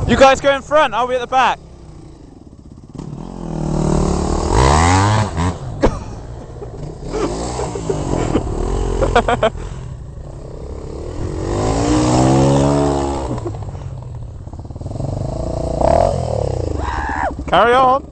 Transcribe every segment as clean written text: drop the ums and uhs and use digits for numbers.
You guys go in front, I'll be at the back. Carry on.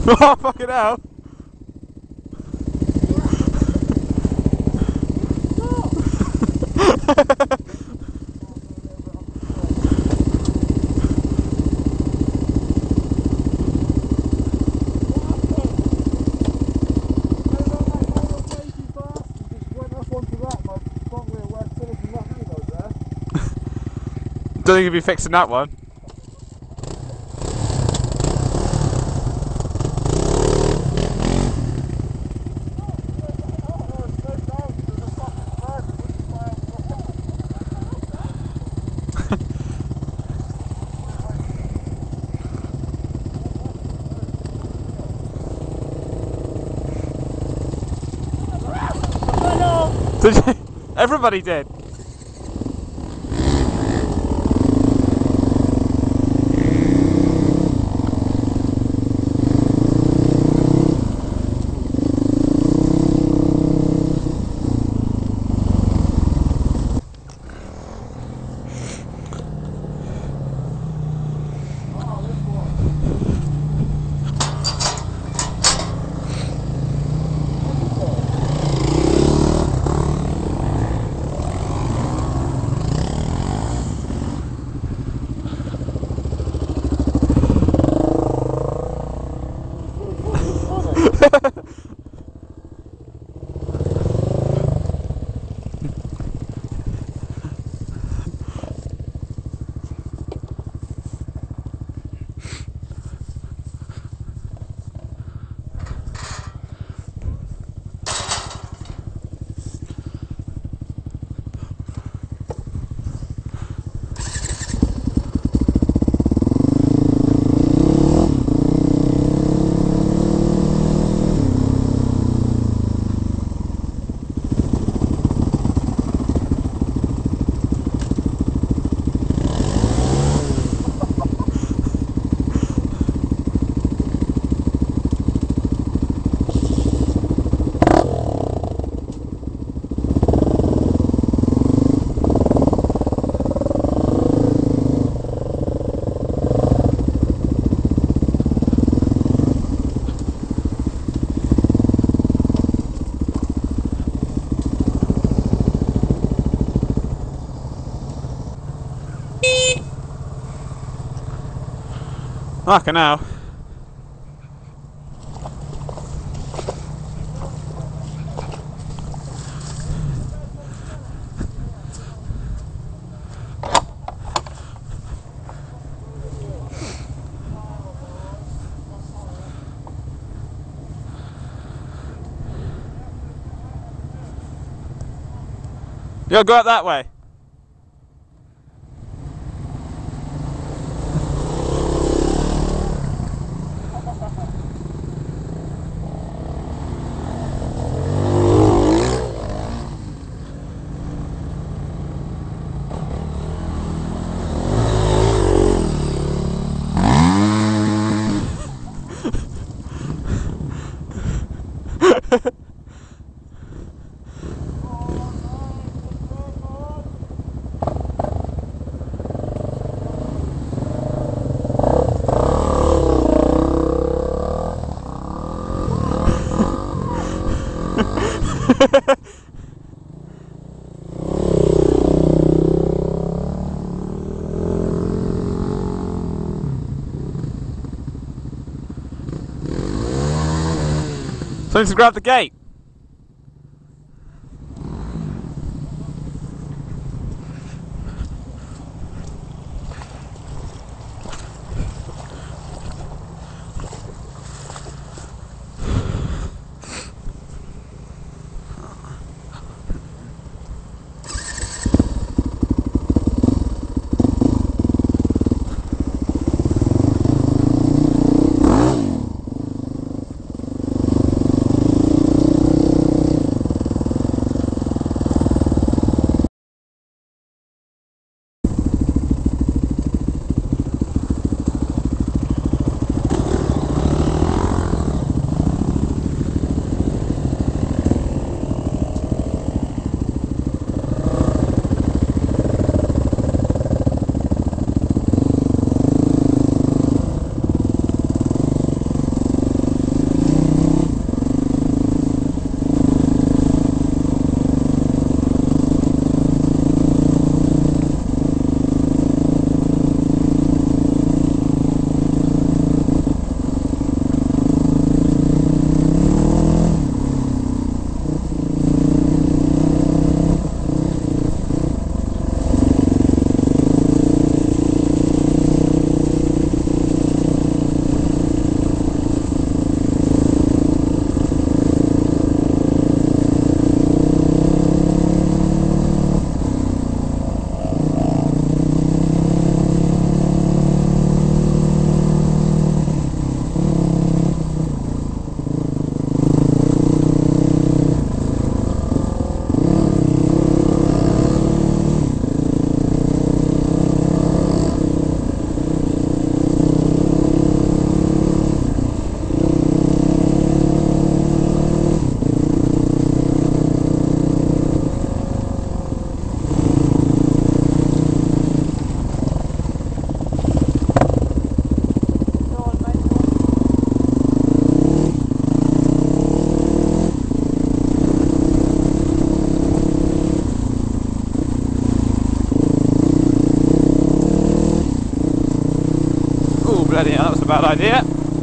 Oh, fucking hell. Don't think you'll be fixing that one. Did you? Everybody did. Fucking hell. You gotta go up that way. Someone to grab the gate. Bloody hell, that was a bad idea.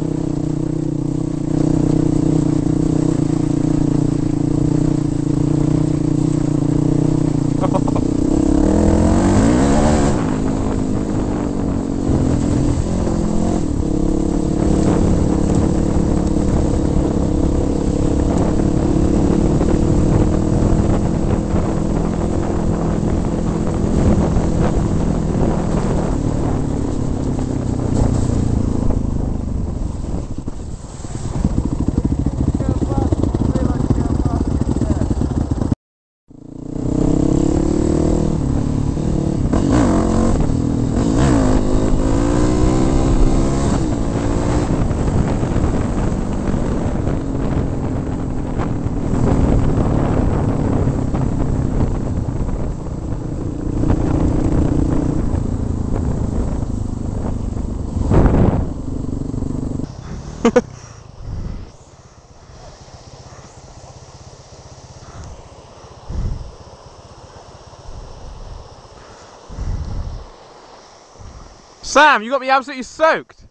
Sam, you got me absolutely soaked.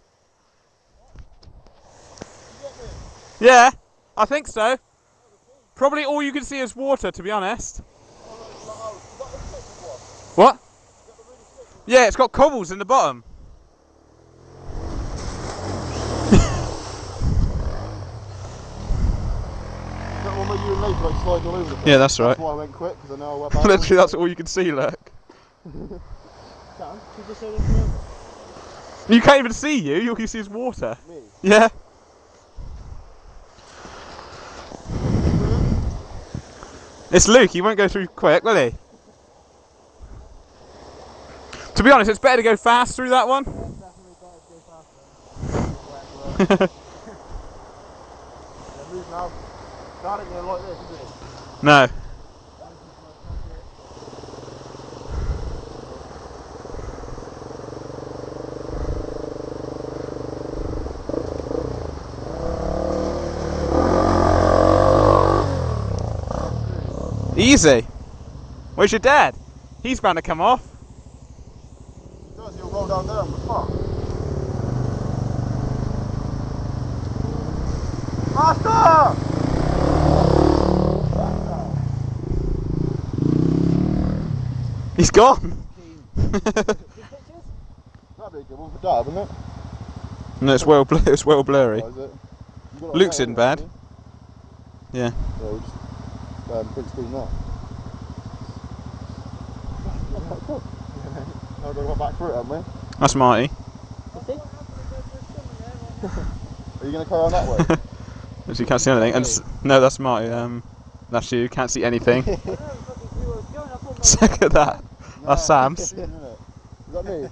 Yeah, I think so. Probably all you can see is water, to be honest. What? Yeah, it's got cobbles in the bottom. Yeah, that's right. That's why I went quick, because I know I went back. Literally, that's all you can see, look. Sam, can you just say this to me? You can't even see you, all you see is water. Me? Yeah. It's Luke, he won't go through quick, will he? To be honest, it's better to go fast through that one. Yeah, it's definitely better to go faster. Yeah, move now. Start it going like this, isn't it? No. Easy. Where's your dad? He's bound to come off. He does, he'll roll down there and fuck. Master! He's gone. That'd be a good one for Dad, wouldn't it? No, it's well blurry. Oh, is it? Luke's in bad. Yeah. Yeah, we'll just big screen that. Now we've got to go back through it, haven't we? That's Marty. Are you going to carry on that way? As you can't see anything. And no, that's Marty. That's you. Can't see anything. Look at that. That's Sam's. Is that me?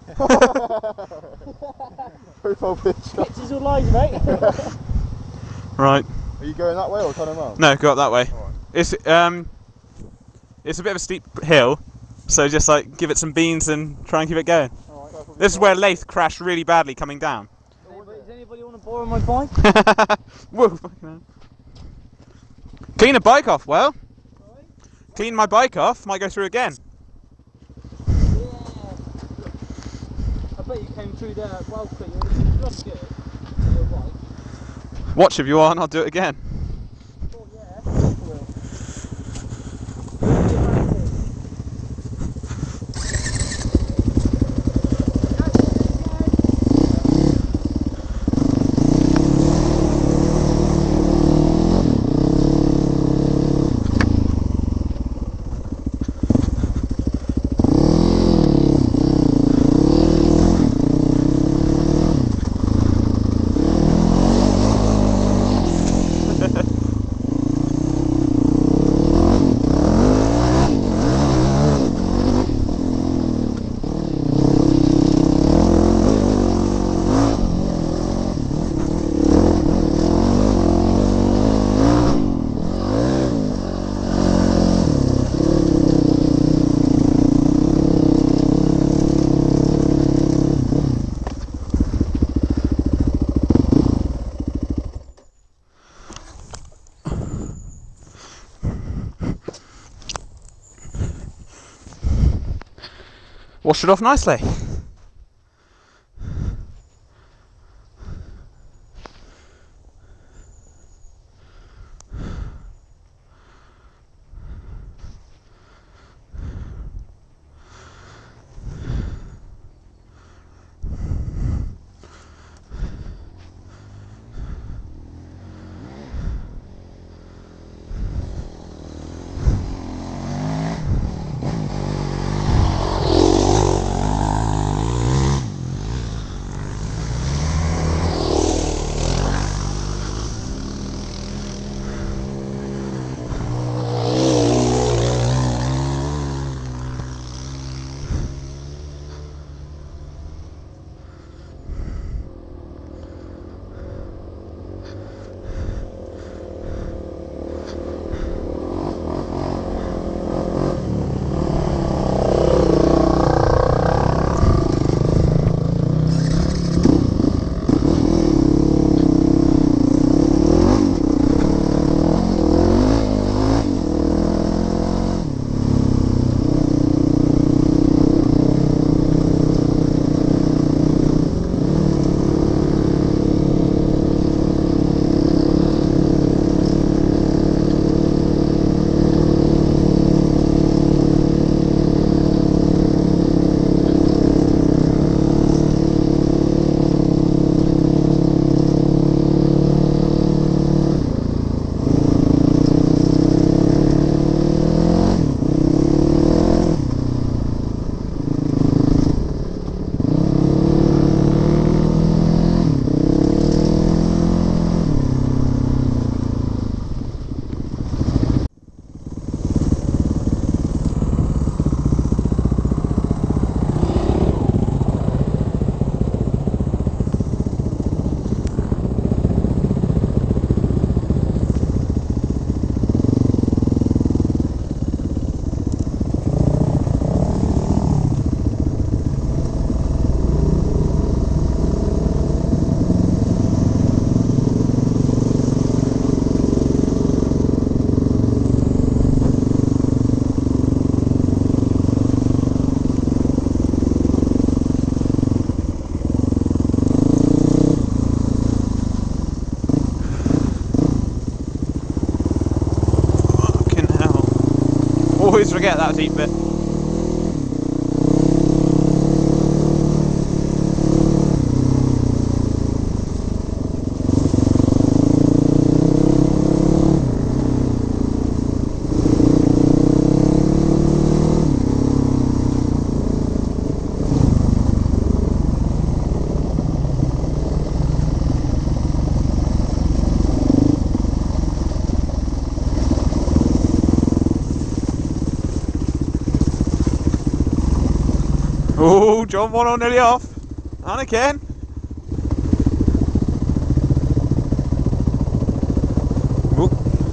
Profile picture. Pictures all live, mate. Right. Are you going that way or turning around? No, go up that way. Alright. It's a bit of a steep hill, so just like give it some beans and try and keep it going. Alright. This is where Lath crashed really badly coming down. Does anybody want to borrow my bike? Whoa, fucking hell. Clean a bike off, well. Sorry? Clean my bike off, might go through again. Yeah. I bet you came through there well quick. You're just good. Your bike. Watch if you want, I'll do it again. Oh yeah. I will. Wash it off nicely. Always forget that deep bit. Oh, John 1 nearly off. And again. Ooh.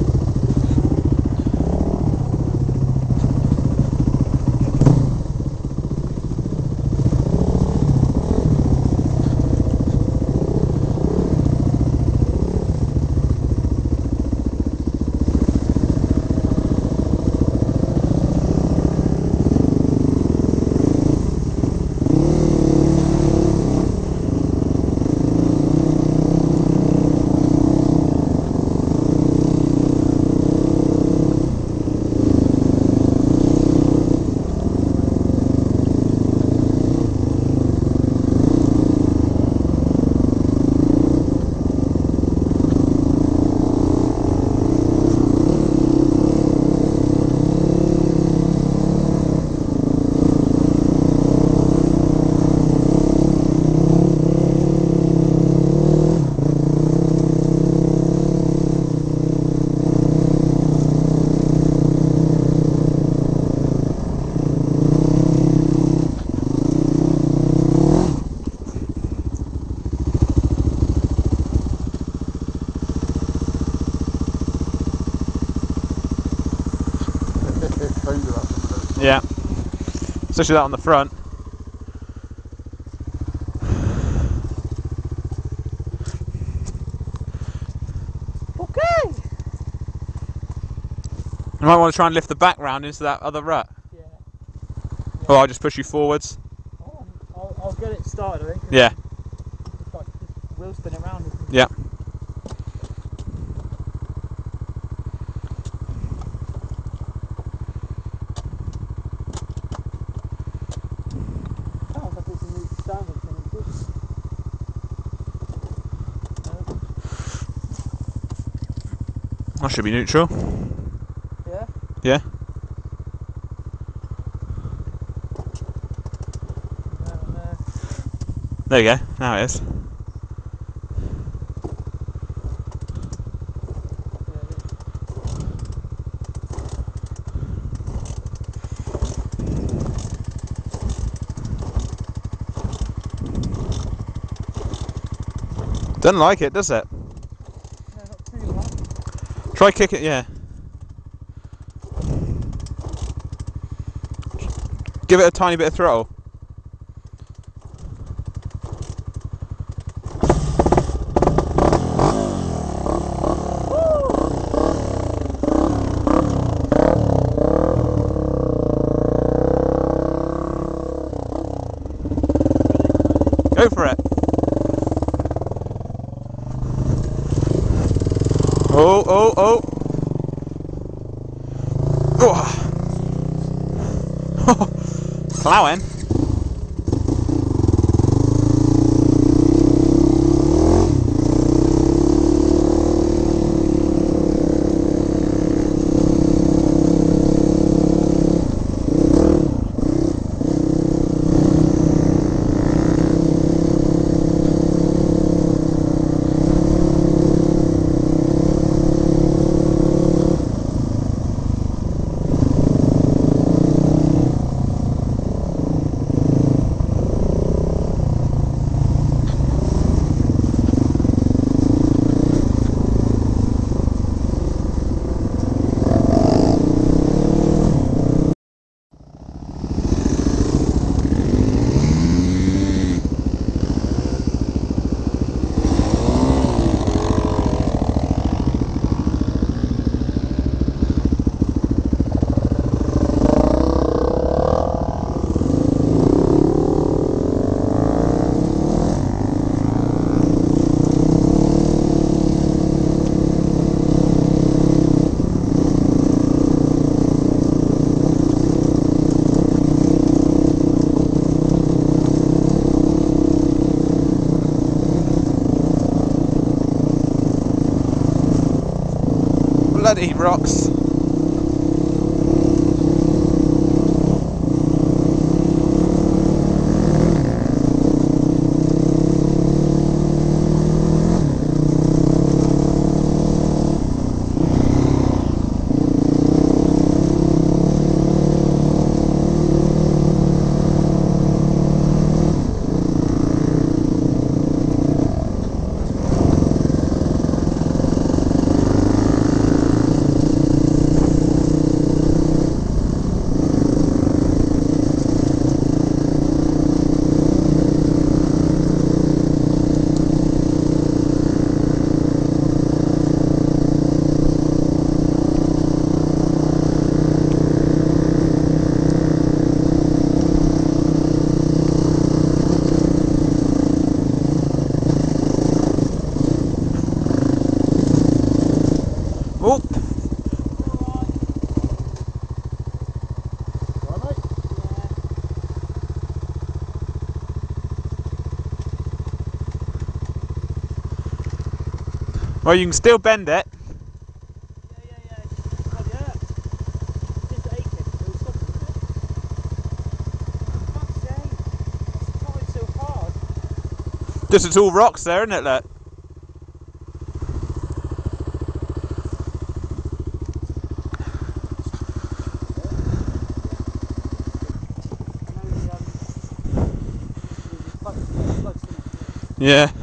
Yeah, especially that on the front. Okay. You might want to try and lift the back round into that other rut. Yeah. Or I'll just push you forwards. I'll get it started, I think. Yeah. Just like just wheel spin it round. Yeah. Sounds like it's a new standard thing. That should be neutral. Yeah. Yeah. There you go. Now it is. Doesn't like it, does it? No, not too much. Try kick it, yeah. Give it a tiny bit of throttle. Go for it. Oh, oh, oh. Oh. Plowing. bloody rocks. Oh, All right, mate? well, you can still bend it. Yeah. Oh, yeah. Just aching. It was something, wasn't it? Fuck's sake. It's tried so hard. Just it's all rocks there, isn't it? Look. Yeah.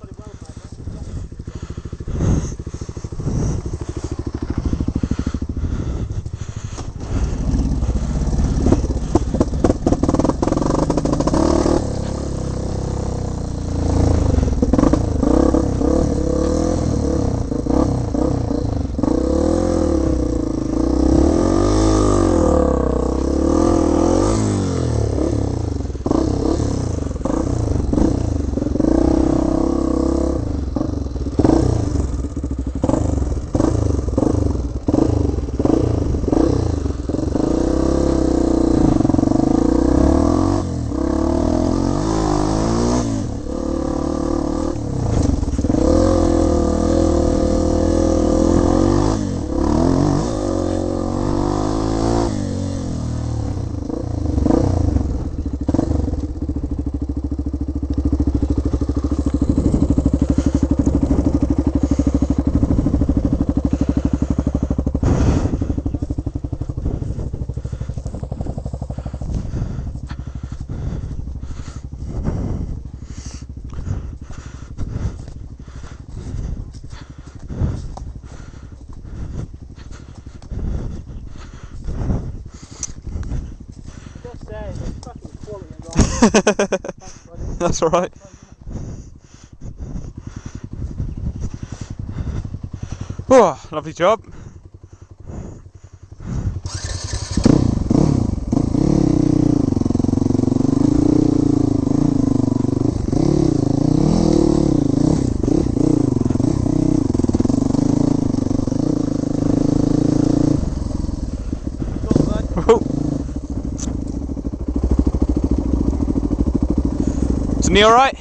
That's all right. Oh, lovely job. Isn't he all right?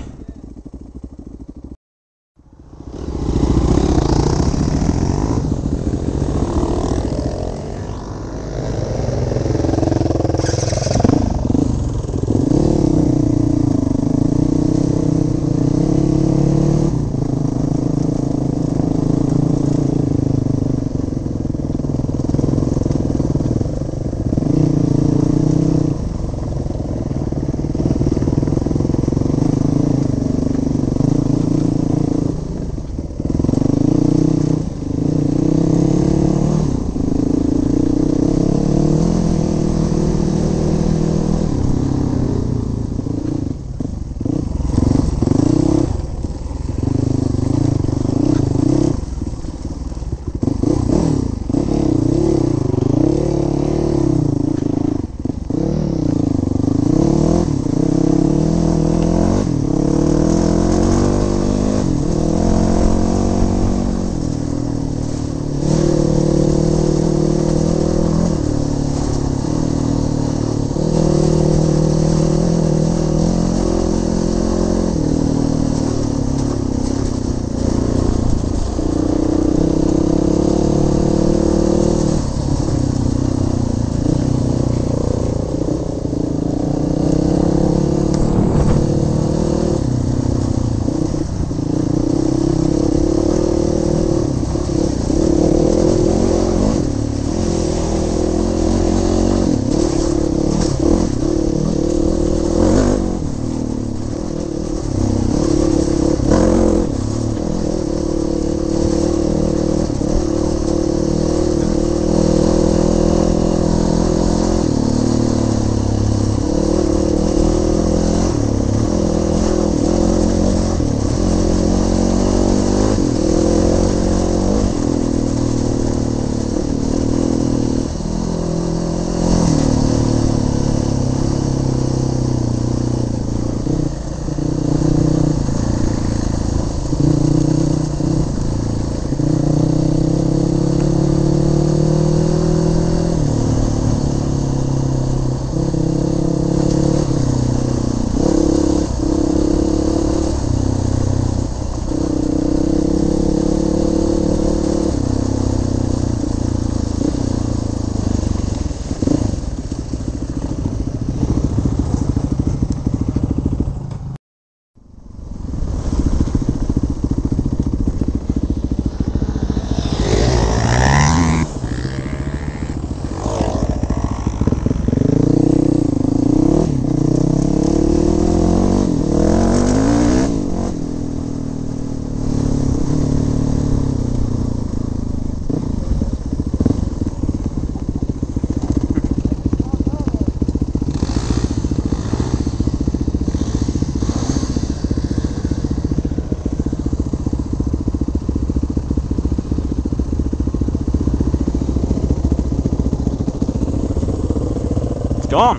gone.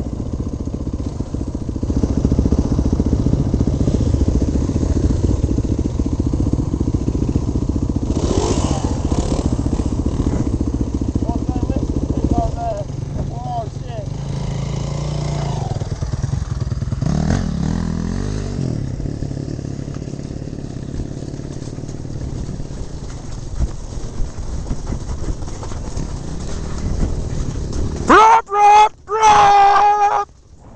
Rop, rop, rop!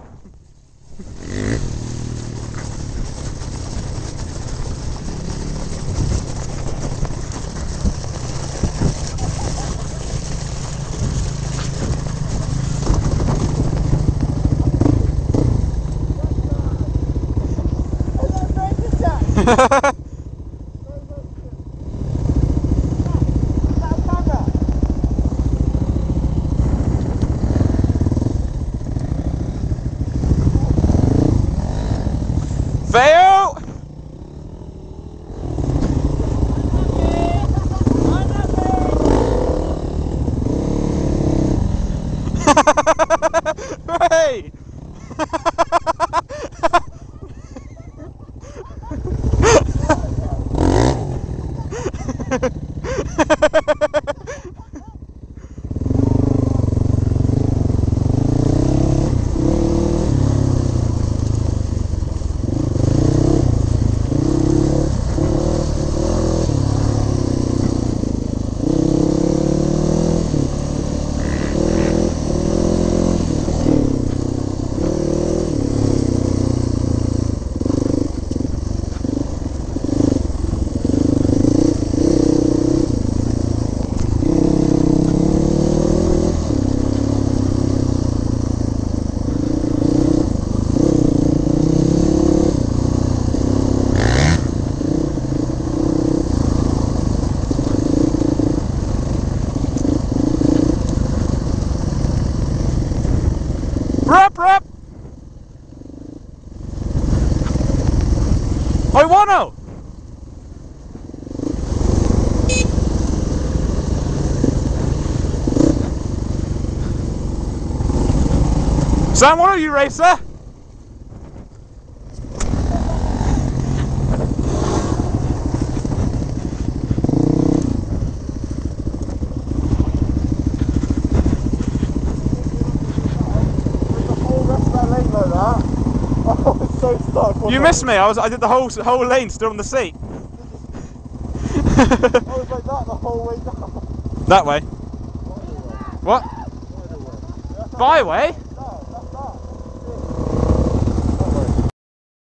Fail! Hey! Rap, rap! I wanna! Sam, what are you, racer? You missed me. I did the whole lane still on the seat. I was like that the whole way down. That way. What? Byway?